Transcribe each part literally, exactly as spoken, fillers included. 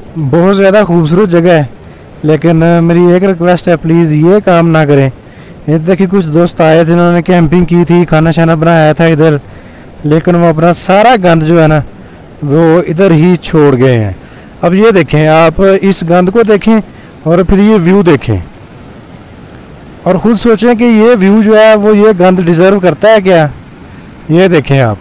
बहुत ज़्यादा खूबसूरत जगह है, लेकिन मेरी एक रिक्वेस्ट है, प्लीज़ ये काम ना करें। ये देखिए कुछ दोस्त आए थे, उन्होंने कैंपिंग की थी, खाना शाना बनाया था इधर, लेकिन वो अपना सारा गंद जो है ना वो इधर ही छोड़ गए हैं। अब ये देखें, आप इस गंद को देखें और फिर ये व्यू देखें और ख़ुद सोचें कि ये व्यू जो है वो ये गंद डिज़र्व करता है क्या। ये देखें आप।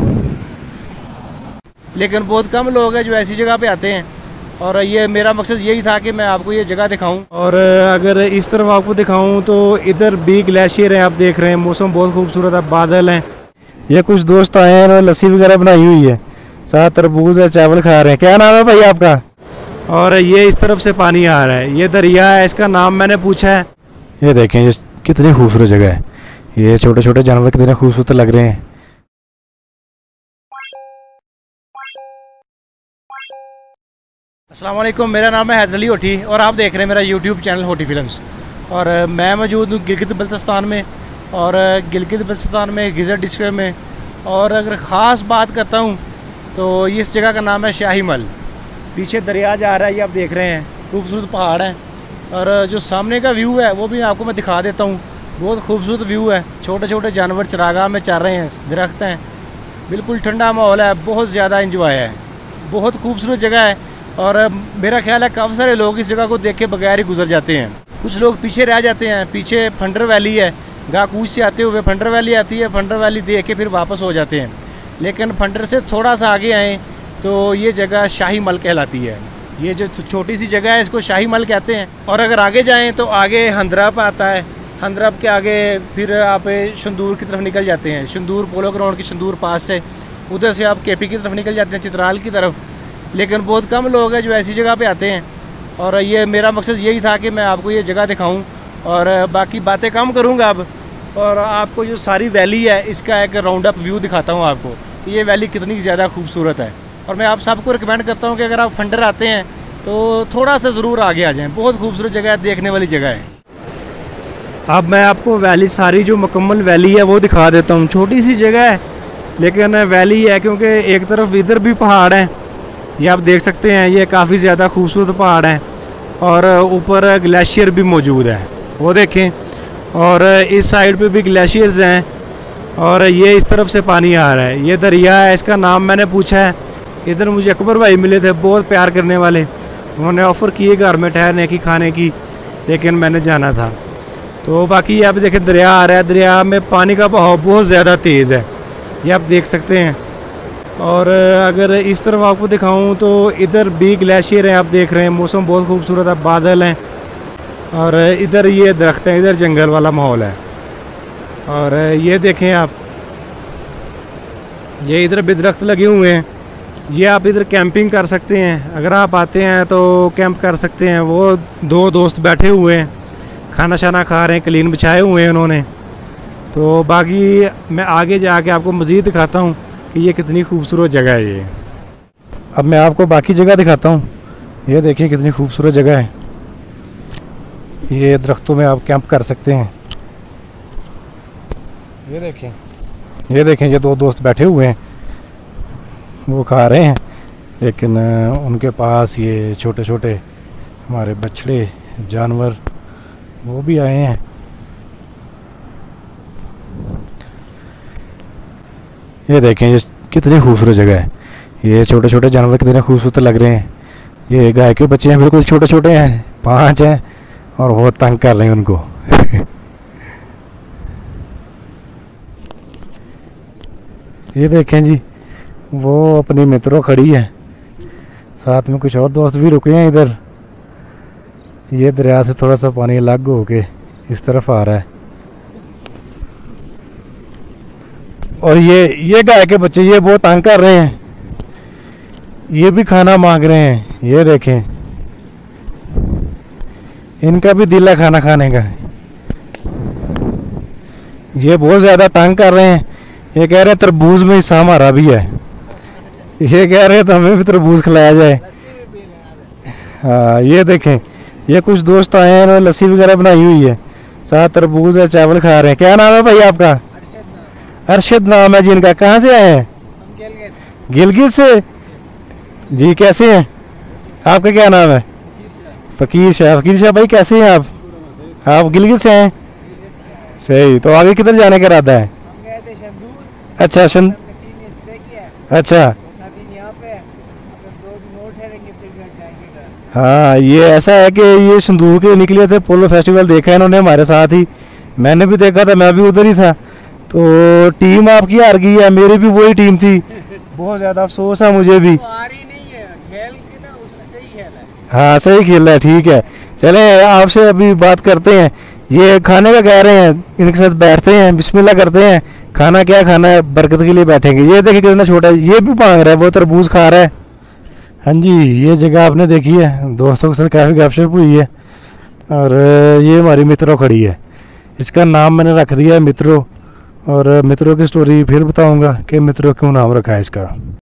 लेकिन बहुत कम लोग हैं जो ऐसी जगह पे आते हैं, और ये मेरा मकसद यही था कि मैं आपको ये जगह दिखाऊं। और अगर इस तरफ आपको दिखाऊं तो इधर भी ग्लेशियर है, आप देख रहे हैं, मौसम बहुत खूबसूरत है, बादल हैं। ये कुछ दोस्त आए हैं, उन्होंने लस्सी वगैरह बनाई हुई है, साथ तरबूज है, चावल खा रहे हैं। क्या नाम है भाई आपका? और ये इस तरफ से पानी आ रहा है, ये दरिया है, इसका नाम मैंने पूछा है। ये देखें ये कितनी खूबसूरत जगह है, ये छोटे छोटे जानवर कितने खूबसूरत लग रहे हैं। अस्सलाम वालेकुम, मेरा नाम है हैदर अली होठी और आप देख रहे हैं मेरा यूट्यूब चैनल होठी फिल्म्स। और मैं मौजूद हूँ गिलगित बल्तिस्तान में, और गिलगित बल्तिस्तान में गिज़र डिस्ट्रिक्ट में। और अगर ख़ास बात करता हूँ तो इस जगह का नाम है शाही महल। पीछे दरिया जा रहा है, ये आप देख रहे हैं, खूबसूरत पहाड़ हैं, और जो सामने का व्यू है वो भी आपको मैं दिखा देता हूँ। बहुत खूबसूरत व्यू है, छोटे छोटे जानवर चरागाह में चर रहे हैं, दरख्त हैं, बिल्कुल ठंडा माहौल है, बहुत ज़्यादा इंजॉय है, बहुत खूबसूरत जगह है। और मेरा ख्याल है काफ़ी सारे लोग इस जगह को देख के बगैर ही गुजर जाते हैं। कुछ लोग पीछे रह जाते हैं, पीछे फंडर वैली है, गाकूच से आते हुए फंडर वैली आती है, फंडर वैली देख के फिर वापस हो जाते हैं। लेकिन फंडर से थोड़ा सा आगे आएँ तो ये जगह शाही महल कहलाती है। ये जो छोटी सी जगह है इसको शाही महल कहते हैं। और अगर आगे जाएँ तो आगे हंदरब आता है, हंदरब के आगे फिर आप शंदूर की तरफ निकल जाते हैं, शंदूर पोलो ग्राउंड की शंदूर पास से उधर से आप के पी की तरफ निकल जाते हैं, चित्राल की तरफ। लेकिन बहुत कम लोग हैं जो ऐसी जगह पे आते हैं, और ये मेरा मकसद यही था कि मैं आपको ये जगह दिखाऊं और बाकी बातें कम करूंगा अब, और आपको जो सारी वैली है इसका एक राउंड अप व्यू दिखाता हूं आपको, ये वैली कितनी ज़्यादा खूबसूरत है। और मैं आप सबको रिकमेंड करता हूं कि अगर आप फंडर आते हैं तो थोड़ा सा ज़रूर आगे आ जाएँ, बहुत खूबसूरत जगह है, देखने वाली जगह है। अब मैं आपको वैली, सारी जो मुकम्मल वैली है वो दिखा देता हूँ। छोटी सी जगह है लेकिन वैली है, क्योंकि एक तरफ इधर भी पहाड़ हैं, ये आप देख सकते हैं, ये काफ़ी ज़्यादा खूबसूरत पहाड़ हैं, और ऊपर ग्लेशियर भी मौजूद है, वो देखें। और इस साइड पे भी ग्लेशियर्स हैं, और ये इस तरफ से पानी आ रहा है, ये दरिया है, इसका नाम मैंने पूछा है। इधर मुझे अकबर भाई मिले थे, बहुत प्यार करने वाले, उन्होंने ऑफ़र किए घर में ठहरने की, खाने की, लेकिन मैंने जाना था। तो बाकी आप देखें दरिया आ रहा है, दरिया में पानी का बहाव बहुत ज़्यादा तेज़ है, ये आप देख सकते हैं। और अगर इस तरफ आपको दिखाऊं तो इधर भी ग्लेशियर है, आप देख रहे हैं, मौसम बहुत खूबसूरत है, बादल हैं, और इधर ये दरख्त हैं, इधर जंगल वाला माहौल है। और ये देखें आप, ये इधर भी दरख्त लगे हुए हैं, ये आप इधर कैंपिंग कर सकते हैं, अगर आप आते हैं तो कैंप कर सकते हैं। वो दो दोस्त बैठे हुए हैं, खाना शाना खा रहे हैं, क्लीन बिछाए हुए हैं उन्होंने। तो बाकी मैं आगे जाके आपको मज़ीद दिखाता हूँ कि ये कितनी खूबसूरत जगह है ये। अब मैं आपको बाकी जगह दिखाता हूँ, ये देखिए कितनी खूबसूरत जगह है, ये दरख्तों में आप कैंप कर सकते हैं। ये देखें, ये देखें, ये दो दोस्त बैठे हुए हैं, वो खा रहे हैं, लेकिन उनके पास ये छोटे छोटे हमारे बछड़े जानवर वो भी आए हैं। ये देखें ये कितनी खूबसूरत जगह है, ये छोटे छोटे जानवर कितने खूबसूरत लग रहे हैं। ये गाय के बच्चे हैं, बिल्कुल छोटे छोटे हैं, पांच हैं, और बहुत तंग कर रहे हैं उनको। ये देखें जी, वो अपनी मित्रों खड़ी है, साथ में कुछ और दोस्त भी रुके हैं इधर। ये दरिया से थोड़ा सा पानी अलग होके इस तरफ आ रहा है, और ये ये गाय के बच्चे ये बहुत तंग कर रहे हैं, ये भी खाना मांग रहे हैं। ये देखें, इनका भी दिल है खाना खाने का, ये बहुत ज़्यादा तंग कर रहे हैं। ये कह रहे हैं तरबूज में हिस्सा हमारा भी है, ये कह रहे हैं तो हमें भी तरबूज खिलाया जाए। हाँ, ये देखें, ये कुछ दोस्त आए हैं, उन्होंने लस्सी वगैरह बनाई हुई है, साथ तरबूज है, चावल खा रहे हैं। क्या नाम है भाई आपका? अरशद नाम है जी इनका। कहाँ से आए हैं? गिलगित से जी। कैसे हैं? आपका क्या नाम है? फ़कीर शाह। फ़कीर शाह भाई कैसे हैं आप? आप गिलगित से हैं? सही। तो आगे किधर जाने का इरादा है? अच्छा शन अच्छा हाँ, ये ऐसा है कि ये संदूक के निकले थे, पोलो फेस्टिवल देखा है इन्होंने हमारे साथ ही, मैंने भी देखा था, मैं भी उधर ही था। तो टीम आपकी हार गई है, मेरी भी वही टीम थी। बहुत ज़्यादा अफसोस है मुझे भी। हाँ सही खेल है, ठीक है। चले आपसे अभी बात करते हैं, ये खाने का कह रहे हैं, इनके साथ बैठते हैं, बिस्मिल्लाह करते हैं। खाना क्या खाना है, बरकत के लिए बैठेंगे। ये देखिए कितना छोटा है, ये भी मांग रहा है, वो तरबूज खा रहा है। हाँ जी, ये जगह आपने देखी है, दोस्तों के साथ काफ़ी गपशप हुई है। और ये हमारी मित्रों खड़ी है, इसका नाम मैंने रख दिया है मित्रों। और मित्रों की स्टोरी फिर बताऊंगा कि मित्रों क्यों नाम रखा है इसका।